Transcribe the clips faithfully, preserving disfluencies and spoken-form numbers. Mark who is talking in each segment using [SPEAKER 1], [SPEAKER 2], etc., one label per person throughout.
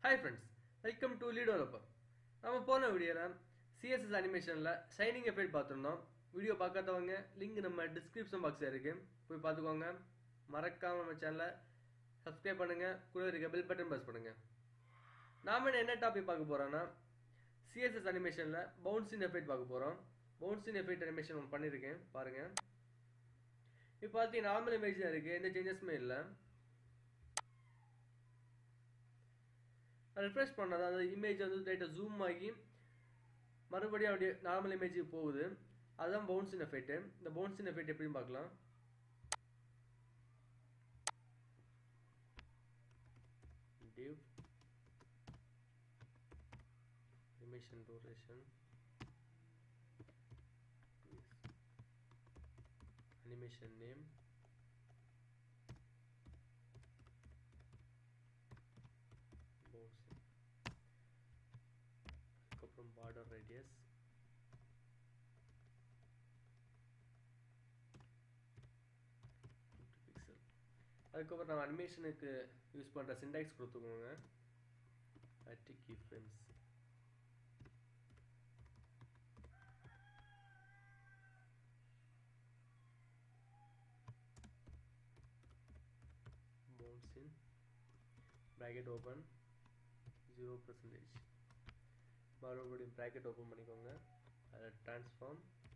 [SPEAKER 1] Hi friends, welcome to Lead Developer. நம்ம போன வீடியோல C S S அனிமேஷன்ல ஷைனிங் எஃபெக்ட் பார்த்திருந்தோம். வீடியோ பார்க்காதவங்க லிங்க் நம்ம டிஸ்கிரிப்ஷன் பாக்ஸ்ல இருக்கு. போய் பார்த்துக்கோங்க. மறக்காம நம்ம சேனலை சப்ஸ்கிரைப் பண்ணுங்க. கூட இருக்க பெல் பட்டன் பிரஸ் பண்ணுங்க. நாம என்ன டாபிக் பார்க்க போறோம்னா C S S அனிமேஷன்ல பவுன்சிங் எஃபெக்ட் பார்க்க போறோம். பவுன்சிங் எஃபெக்ட் அனிமேஷன் ஒன்று பண்ணிருக்கேன் பாருங்க. இப்போ பார்த்தீங்கன்னா நார்மல் இமேஜ் இருக்கு, எந்த சேஞ்சஸுமே இல்லை. ரெஃப்ரெஷ் பண்ணாத அந்த இமேஜ் வந்து லைட்டாக ஜூம் ஆகி மறுபடியும் அப்படியே நார்மல் இமேஜுக்கு போகுது. அதுதான் பவுன்சிங் எஃபெக்ட். இந்த பவுன்சிங் எஃபெக்ட் எப்படின்னு பார்க்கலாம். div animation duration animation name bouncing அதுக்கப்புறம் border radius fifty pixel. அதுக்கப்புறம் நம்ம அனிமேஷனுக்கு யூஸ் பண்ணுற சின்டாக்ஸ் கொடுத்துக்கோங்க. thirty keyframes. bouncing bracket open zero percentage. மறுபடியும் bracket open பண்ணிக்கோங்க. அதில் transform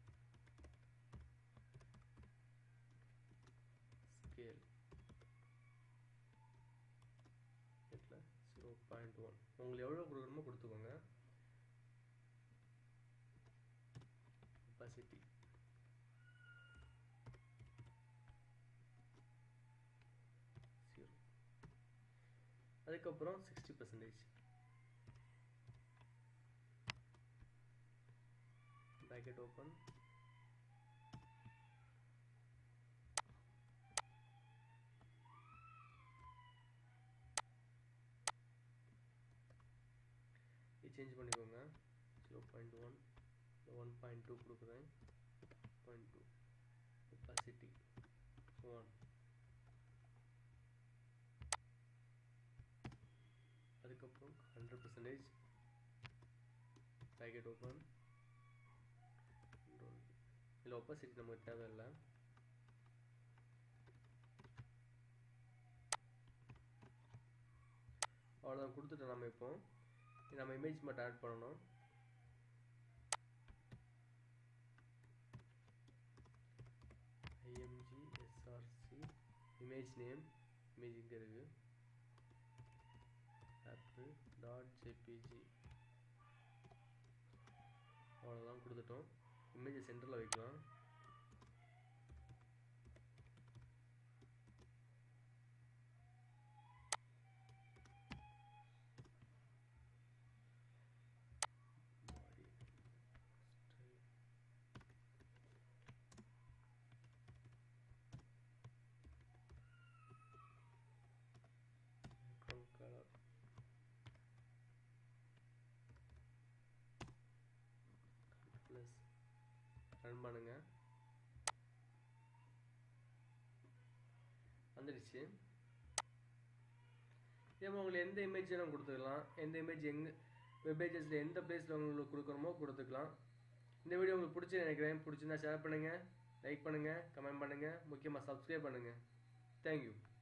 [SPEAKER 1] scale zero point one. உங்களுக்கு எவ்வளோ கொடுக்கணுமோ கொடுத்துக்கோங்க. opacity zero. அதுக்கப்புறம் sixty percent. bracket open இது சேஞ்ச் பண்ணிக்கோங்க. zero point one one point two கொடுக்குறேன். zero point two opacity one. அதுக்கப்புறம் hundred percent. bracket open. இதில் opacity நமக்கு தேவையில்லை. அவ்வளோதான் கொடுத்துட்டு நம்ம இப்போ நம்ம இமேஜ் மட்டும் ஆட் பண்ணணும். img src image name image இங்கே இருக்கு apple dot jpg. அவ்வளோதான் கொடுத்துட்டோம். இமேஜை சென்டரில் வைக்கலாம். color plus ரன் பண்ணுங்க. வந்துடுச்சு. இதே உங்களுக்கு எந்த இமேஜ் வேணும் கொடுத்துக்கலாம். எந்த இமேஜ் எங்கே வெப்பேஜஸில் எந்த பிளேஸில் உங்களுக்கு கொடுக்கணுமோ கொடுத்துக்கலாம். இந்த வீடியோ உங்களுக்கு பிடிச்சி நினைக்கிறேன். பிடிச்சிருந்தா ஷேர் பண்ணுங்கள், லைக் பண்ணுங்கள், கமெண்ட் பண்ணுங்கள், முக்கியமாக சப்ஸ்கிரைப் பண்ணுங்கள். தேங்க்யூ.